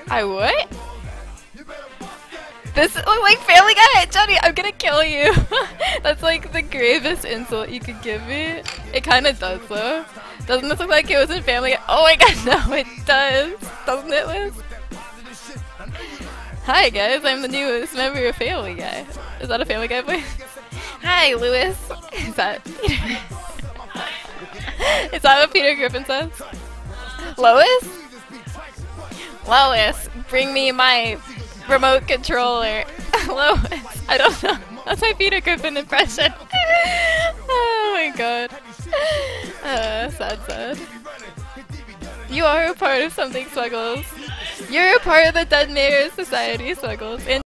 I what? This looks like Family Guy! Johnny, I'm gonna kill you! That's like the gravest insult you could give me. It kinda does though. Doesn't this look like it was in Family Guy? Oh my god, no it does! Doesn't it, Liz? Hi guys, I'm the newest member of Family Guy. Is that a Family Guy voice? Hi, Lewis! Is that Peter? Is that what Peter Griffin says? Lois? Lois, bring me my remote controller. Lois, I don't know. That's my Peter Griffin impression. Oh my god. Sad. You are a part of something, Smuggles. You're a part of the Dead Mayor Society, Smuggles.